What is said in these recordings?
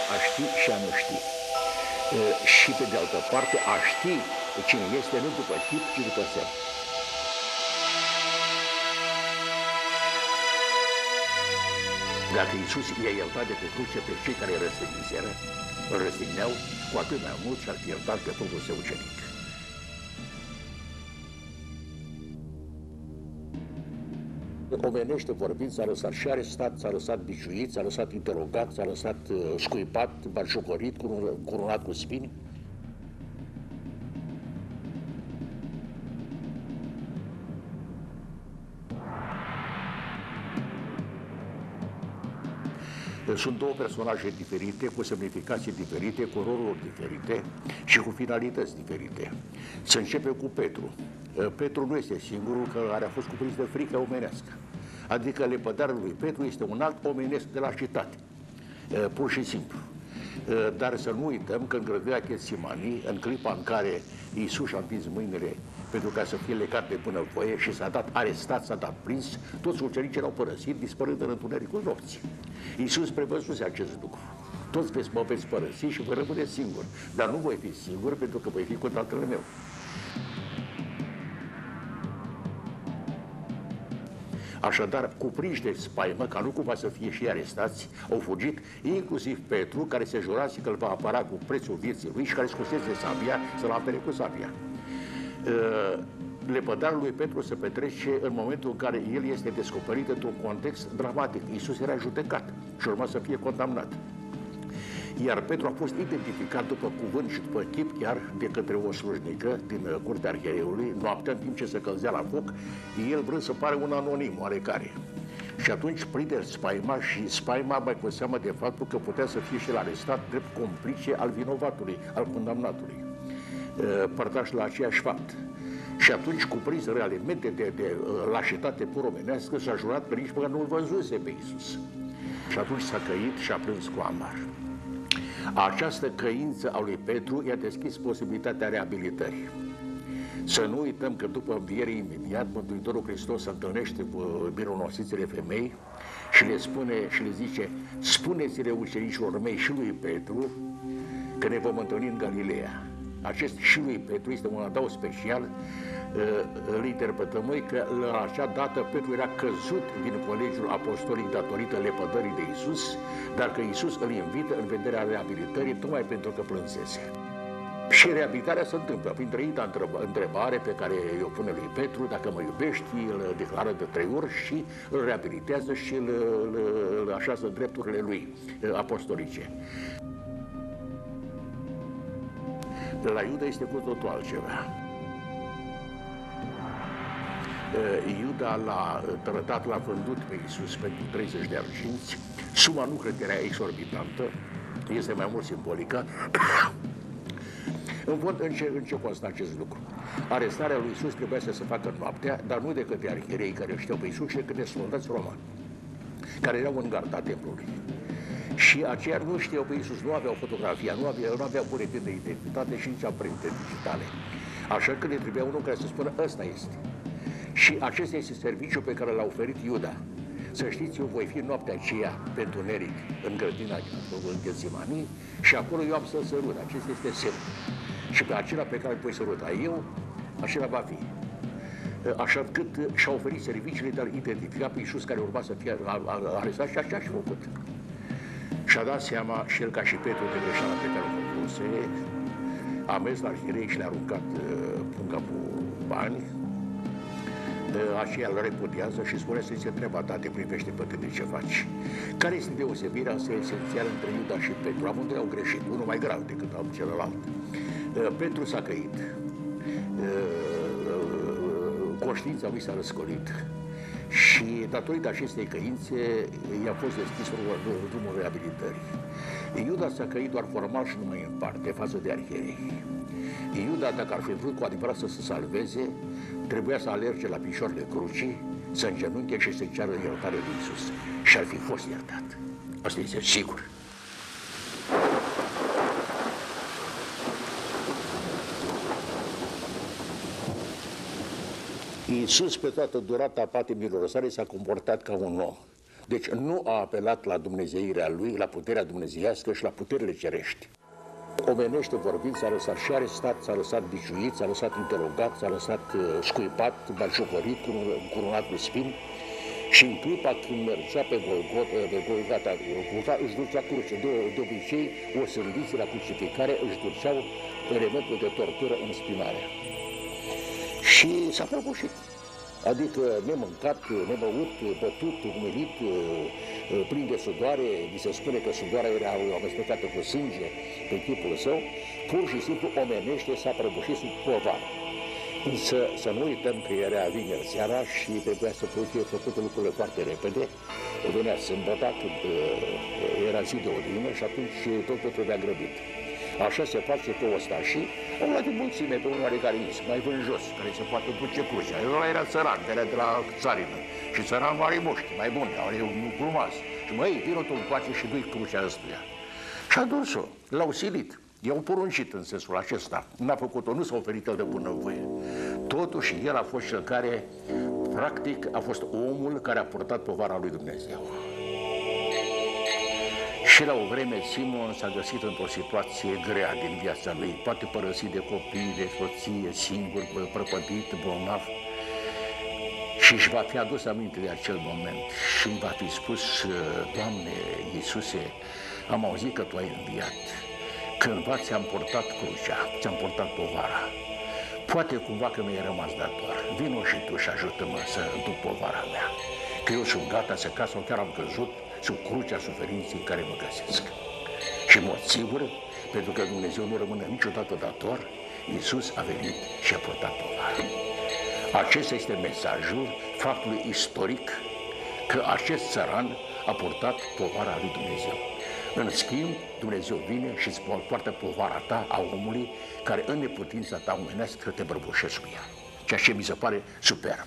a ști și a nu ști. Și pe de altă parte, a ști cine este nu după chip, ci după semn. Dacă Iisus i-a iertat de pe cruce pe cei care îl răstigniseră, îl răstigneau, cu atât mai mult și-ar fi iertat pe propriul său ucenic. Omenește vorbind, s-a lăsat și arestat, s-a lăsat biciuit, s-a lăsat interogat, s-a lăsat scuipat, batjocorit, curunat cu spini. Sunt două personaje diferite, cu semnificații diferite, cu roluri diferite și cu finalități diferite. Să începem cu Petru. Petru nu este singurul care a fost cuprins de frică omenească. Adică lepădarul lui Petru este un alt omenesc de la cetate, pur și simplu. Dar să nu uităm că în grădina Ghetsimani, în clipa în care Iisus și-a împins mâinile pentru ca să fie legat de bunăvoie și s-a dat arestat, s-a dat prins, toți ucenicii l-au părăsit, dispărând în întunericul nopții. Iisus prevăzuse acest lucru. Toți mă veți părăsi și vă rămâne singur. Dar nu voi fi singur pentru că voi fi cu Tatăl meu. Așadar, cuprinși de spaimă, ca nu cumva să fie și arestați, au fugit, inclusiv Petru, care se jurase că îl va apăra cu prețul vieții lui și care scosese sabia să-l apere cu sabia. Lepădarul lui Petru se petrece în momentul în care el este descoperit într-un context dramatic. Iisus era judecat și urma să fie condamnat. Iar Petru a fost identificat după cuvânt și după chip chiar de către o slujnică din curtea arhiereului, noaptea, în timp ce se călzea la foc, el vrând să pare un anonim oarecare. Și atunci prinde spaima și spaima mai cu seamă de faptul că putea să fie și el arestat drept complice al vinovatului, al condamnatului, părtaș la aceeași fapt. Și atunci, cuprins realmente de lașitate pur omenească, s-a jurat că nici măcar nu-l văzuse pe Iisus. Și atunci s-a căit și a plâns cu amar. Această căință a lui Petru i-a deschis posibilitatea reabilitării. Să nu uităm că după înviere imediat, Mântuitorul Hristos se întâlnește cu mironosițele femei și le spune și le zice: spuneți-le ucenicilor mei și lui Petru că ne vom întâlni în Galileea. Acest și lui Petru este un adaug special. Îl interpretăm noi că la acea dată Petru era căzut din colegiul apostolic datorită lepădării de Iisus, dar că Iisus îl invită în vederea reabilitării tocmai pentru că plânsese. Și reabilitarea se întâmplă prin trăita întrebare pe care o pune lui Petru: dacă mă iubești, îl declară de 3 ori și îl reabilitează și îl așează în drepturile lui apostolice. La Iuda este cu totul altceva. Iuda l-a trădat, l-a vândut pe Iisus pentru 30 de arginți. Suma nu cred că era exorbitantă, este mai mult simbolică. În fond, în ce constă acest lucru? Arestarea lui Iisus trebuia să se facă noaptea, dar nu de către arhierei care știau pe Iisus, ci de către soldați romani, care erau în garda templului. Și aceia nu știau pe Iisus, nu aveau fotografia, nu aveau buletin de identitate și nici amprente digitale. Așa că le trebuia unul care să spună: ăsta este. Și acesta este serviciul pe care l-a oferit Iuda. Să știți, eu voi fi noaptea aceea pe întuneric în grădina Ghetsimani și acolo eu am să sărut. Acesta este semn. Și pe acela pe care îl voi săruta eu, acela va fi. Așa cât și-a oferit serviciile de a-l identifica pe Iisus care urma să fie arestat și așa și-a făcut. Și-a dat seama și el, ca și Petru, de greșeala pe care o făcuse, a mers la arhierei și le-a aruncat punga cu bani. Aceea îl repudiază și spune: să-i se treaba ta, te privește pe tine ce faci. Care este deosebirea asta esențială între Iuda și Petru? Amândoi au greșit, unul mai grav decât celălalt. Petru s-a căit, conștiința lui s-a răscolit și datorită acestei căințe i-a fost deschis drumul reabilitării. Iuda s-a căit doar formal și numai în parte față de arhierei. Iuda, dacă ar fi vrut cu adevărat să se salveze, trebuia să alerge la picioarele crucii, să îngenunche și să-i ceară iertare lui Iisus. Și ar fi fost iertat. Asta este sigur. Iisus, pe toată durata patimilor sale, s-a comportat ca un om. Deci nu a apelat la dumnezeirea lui, la puterea dumnezeiască și la puterile cerești. Omenește vorbind, s-a lăsat și arestat, s-a lăsat biciuit, s-a lăsat interogat, s-a lăsat scuipat, batjocorit, curunat cu spini. Și în clipa când mergea pe Golgota, își ducea cruce. De obicei, osândiții la crucificare își duceau elementul de tortură în spinare. Și s-a prăbușit. Adică nemâncat, nebăut, bătut, umilit, plin de sudoare, mi se spune că sudoarea era amestecată cu sânge pe chipul său, pur și simplu omenește s-a prăbușit sub povară. Însă să nu uităm că era vineri seara și trebuia să fie făcute lucrurile foarte repede. Venea sâmbăta când era zi de odihnă și atunci totul trebuia grăbit. Așa se face că ostașii au luat de mulțime pe un oarecare is, mai vânjos, care se poate duce crucea. Ăla era țăran, era de la țarină. Și țăranul are moști, mai buni, are un plumaz. Și măi, vino tu încoace și du-i crucea ăstuia. Și a dus-o, l-au silit. I-au poruncit în sensul acesta. N-a făcut-o, nu s-a oferit el de bunăvoie. Totuși, el a fost cel care, practic, a fost omul care a purtat povara lui Dumnezeu. Și la o vreme Simon s-a găsit într-o situație grea din viața lui, poate părăsit de copii, de soție, singur, prăpădit, bolnav. Și își va fi adus aminte de acel moment și îmi va fi spus: Doamne Iisuse, am auzit că Tu ai înviat. Cândva ți-am purtat crucea, ți-am purtat povara. Poate cumva că mi-ai rămas dator. Vino și Tu și ajută-mă să duc povara mea. Că eu sunt gata să cad sau chiar am căzut sub crucea suferinței în care mă găsesc. Și în mod sigur, pentru că Dumnezeu nu rămâne niciodată dator, Iisus a venit și a purtat povara. Acesta este mesajul faptului istoric că acest țăran a purtat povara lui Dumnezeu. În schimb, Dumnezeu vine și îți poartă povara ta, a omului, care în neputința ta omenească te bărbușesc cu ea. Ceea ce mi se pare superb.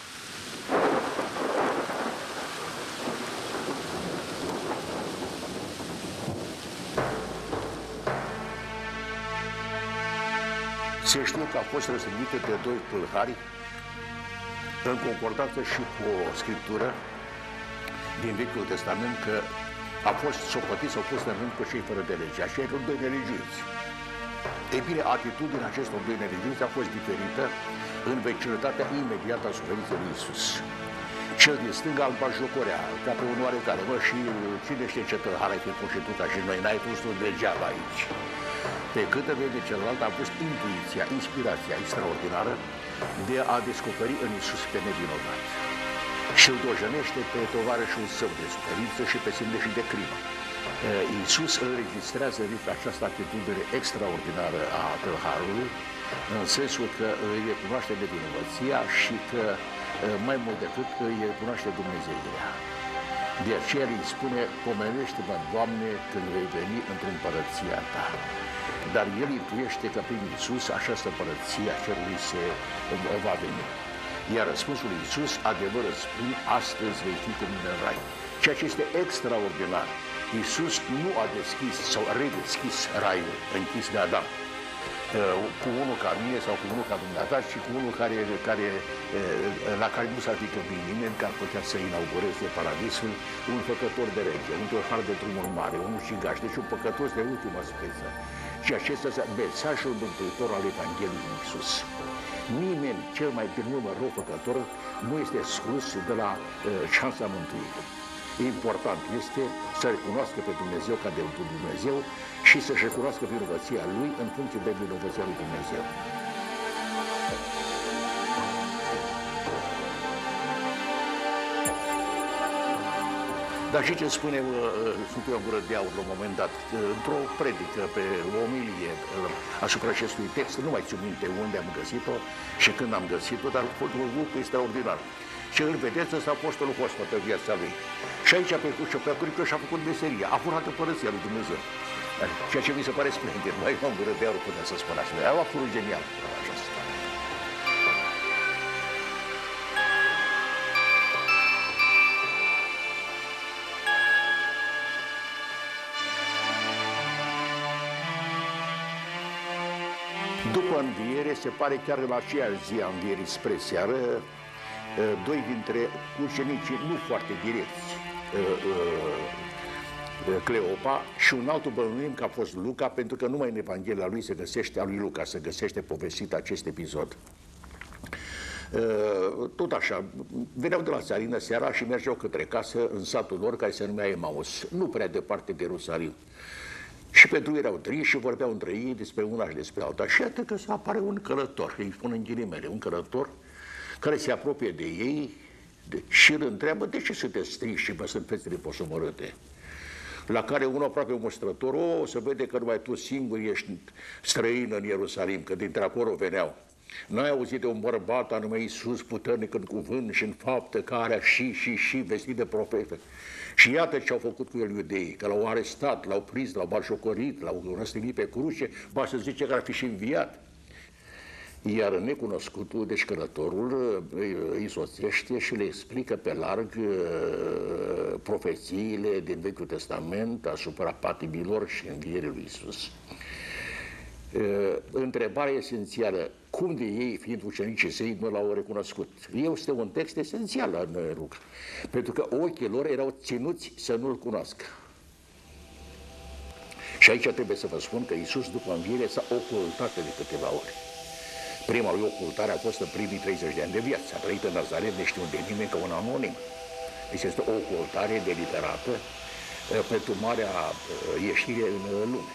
Se știe că a fost răstignită de doi tâlhari, în concordanță și cu o scriptură din Vechiul Testament, că a fost socotit sau fost în rând cu cei fără de lege, așa erau doi nelegiuiți. Ei bine, atitudinea acestor doi nelegiuiți a fost diferită în vecinătatea imediată a suferinței lui Iisus. Cel din stânga îl batjocorea, ca pe un oarecare: mă, și cine știe ce tâlhar ai fi fost și tu ca și noi, n-ai pus tu degeaba aici. Pe câtă vreme celălalt a fost intuiția, inspirația extraordinară de a descoperi în Iisus pe nevinovat. Și îl dojănește pe tovarășul său de suferință și pe semne și de crimă. Iisus înregistrează această atitudine extraordinară a tâlharului, în sensul că îi recunoaște nevinovăția și că, mai mult decât, îi recunoaște Dumnezeirea. De aceea îi spune: pomenește-mă, Doamne, când vei veni într-o împărăția Ta. Dar el intuiește că prin Iisus această împărăție a cerului se va veni. Iar răspunsul lui Iisus: adevăr îți spun, astăzi vei fi cu mine în rai. Ceea ce este extraordinar, Iisus nu a deschis sau redeschis raiul închis de Adam cu unul ca mine sau cu unul ca dumneata, și cu unul la care nu s-ar fi gândit nimeni, că ar putea să inaugureze paradisul, un făcător de rege, un tâlhar de drumul mare, un ucigaș, deci un păcătos de ultimă speță. Și acesta este mesajul mântuitor al Evangheliei lui Iisus. Nimeni, cel mai din urmă rău făcător, nu este exclus de la șansa mântuirii. Important este să recunoască pe Dumnezeu ca de Dumnezeu și să-și recunoască vinovăția Lui în funcție de vinovăția lui Dumnezeu. Dar și ce spune Sfântul Ioan Gură de Aur la un moment dat, într-o predică, pe o omilie asupra acestui text, nu mai țin minte unde am găsit-o și când am găsit-o, dar a fost un lucru extraordinar. Și îl vedeți, ăsta a fost un hospă pe viața lui. Și aici pe cruce, pe cruce și-a făcut meseria, a furat împărăția lui Dumnezeu. Ceea ce mi se pare splendid. Mai Ioan Gură de Aur putea să spun asta. A fost genial. După înviere, se pare chiar în aceeași zi a învierii spre seară, doi dintre ucenicii nu foarte direcți, Cleopa, și un altul bănuim că a fost Luca, pentru că numai în Evanghelia lui se găsește, a lui Luca se găsește povestit acest episod. Tot așa, veneau de la țarină seara și mergeau către casă în satul lor care se numea Emaus, nu prea departe de Ierusalim. Și pentru ei erau triși și vorbeau între ei despre una și despre alta. Și iată că se apare un călător, îi spun în ghilimele, un călător care se apropie de ei și îl întreabă: de ce sunteți triși și vă sunt fețele posomorâte? La care unul aproape mustrător: o, să vede că numai tu singur ești străin în Ierusalim, că dintre acolo veneau. N-ai auzit de un bărbat anume Iisus, puternic în cuvânt și în faptă, care și vestit de profete. Și iată ce au făcut cu el iudeii, că l-au arestat, l-au prins, l-au batjocorit, l-au răstignit pe cruce, ba să zice că ar fi și înviat. Iar necunoscutul, deci călătorul, îi soțește și le explică pe larg profețiile din Vechiul Testament asupra patimilor și învierii lui Iisus. Întrebarea esențială: cum de ei, fiind ucenicii săi, nu l-au recunoscut? Este un text esențial în Luca, pentru că ochii lor erau ținuți să nu-L cunoască. Și aici trebuie să vă spun că Iisus, după înviere, s-a ocultat de câteva ori. Prima lui ocultare a fost în primii 30 de ani de viață. A trăit în Nazaret, neștiut de nimeni, ca un anonim. Deci este o ocultare deliberată pentru marea ieșire în lume.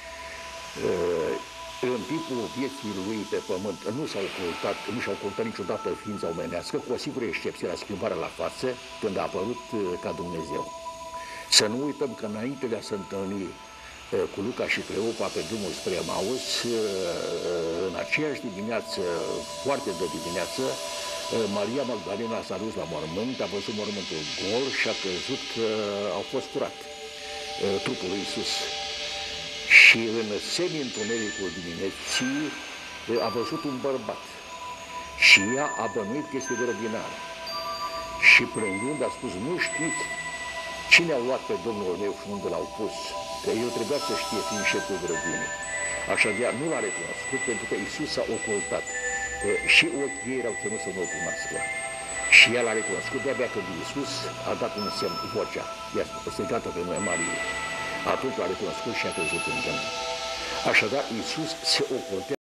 În timpul vieții lui pe pământ nu și-a ocultat niciodată ființa omenească, cu o singură excepție, la schimbarea la față, când a apărut ca Dumnezeu. Să nu uităm că înainte de a se întâlni cu Luca și Cleopa pe drumul spre Emaus, în aceeași dimineață, foarte de dimineață, Maria Magdalena s-a dus la mormânt, a văzut mormântul gol și a crezut că au fost curat trupul lui Iisus. Și în semi-întunericul dimineții a văzut un bărbat și ea a bănuit că este grădinară. Și plângând a spus: nu știți cine a luat pe Domnul meu și unde l-au pus? Că el trebuia să știe, fiind șeful grădinii. Așadar nu l-a recunoscut, pentru că Iisus s-a ocultat. Și ochii ei erau ținuți să nu-L cunoască. Și el a recunoscut de-abia când Iisus a dat un semn, vocea: i-a strigat pe noi Marie. Atunci l-a recunoscut și a crezut în el. Așadar, Iisus se ocultă